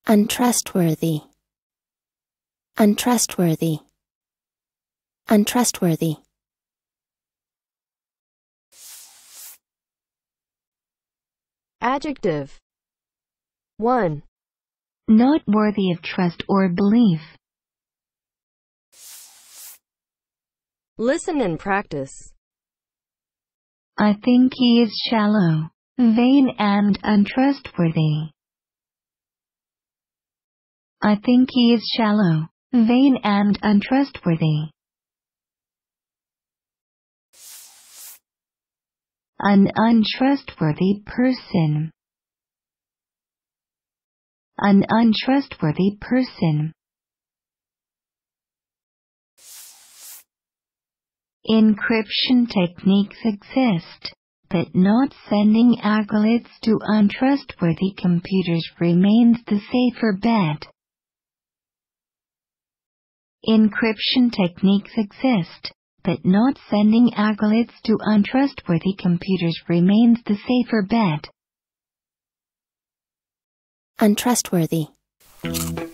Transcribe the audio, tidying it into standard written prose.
Untrustworthy. Untrustworthy. Untrustworthy. Adjective. 1. Not worthy of trust or belief. Listen and practice. I think he is shallow, vain and untrustworthy. I think he is shallow, vain and untrustworthy. An untrustworthy person. An untrustworthy person. Encryption techniques exist, but not sending aglets to untrustworthy computers remains the safer bet. Encryption techniques exist, but not sending aglets to untrustworthy computers remains the safer bet. Untrustworthy.